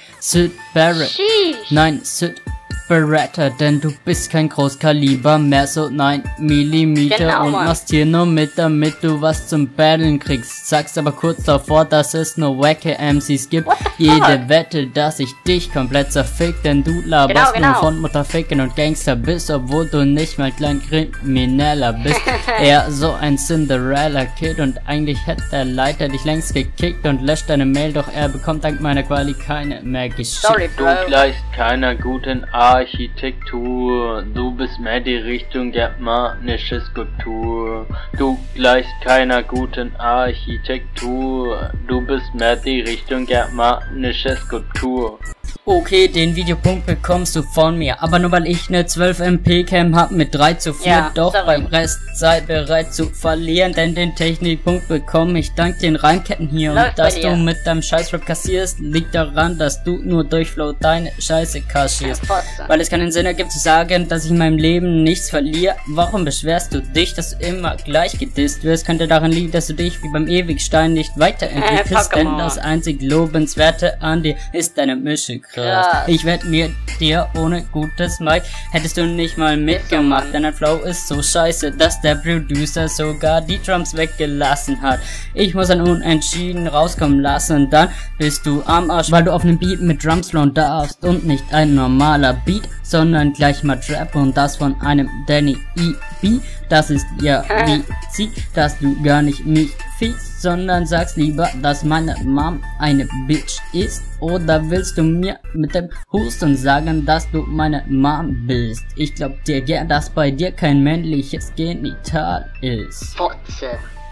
Sid Barrett. Sheesh. Nein, Sid Beretta, denn du bist kein Großkaliber mehr, so 9 Millimeter Genau, und Mann. machst hier nur mit, damit du was zum Battlen kriegst. Sagst aber kurz davor, dass es nur wacke MCs gibt. What the Jede fuck? Wette, dass ich dich komplett zerfick, denn du laberst Genau. nur von Mutterficken und Gangster bist, obwohl du nicht mal klein Krimineller bist. Eher so ein Cinderella-Kid und eigentlich hätte der Leiter dich längst gekickt und löscht deine Mail, doch er bekommt dank meiner Quali keine mehr geschickt. Sorry, Du Bro. gleichst keiner guten Architektur, du bist mehr die Richtung germanische Skulptur. Du gleichst keiner guten Architektur, du bist mehr die Richtung germanische Skulptur. Okay, den Videopunkt bekommst du von mir, aber nur weil ich ne 12 MP Cam hab mit 3 zu 4, Ja, doch sorry. beim Rest sei bereit zu verlieren, denn den Technikpunkt bekomme ich dank den Reimketten hier. Läuft Und dass bei du dir. mit deinem Scheißrap kassierst, liegt daran, dass du nur durch Flow deine Scheiße kassierst. Fotze. Weil es keinen Sinn ergibt zu sagen, dass ich in meinem Leben nichts verliere. Warum beschwerst du dich, dass du immer gleich gedisst wirst? Könnte daran liegen, dass du dich wie beim Ewigstein nicht weiterentwickelst, denn Pokémon. das einzig Lobenswerte an dir ist deine Mische krass. Krass. Ich werd mir dir ohne gutes Mic hättest du nicht mal mitgemacht, Mann. denn dein Flow ist so scheiße, dass der Producer sogar die Drums weggelassen hat. Ich muss ein Unentschieden rauskommen lassen, dann bist du am Arsch, weil du auf nem Beat mit Drums flown darfst und nicht ein normaler Beat, sondern gleich mal Trap und das von einem Danny E.B. Das ist ja wie sie, dass du gar nicht mich fickst, sondern sagst lieber, dass meine Mom eine Bitch ist. Oder willst du mir mit dem Husten sagen, dass du meine Mom bist? Ich glaub dir gern, dass bei dir kein männliches Genital ist. Fotze.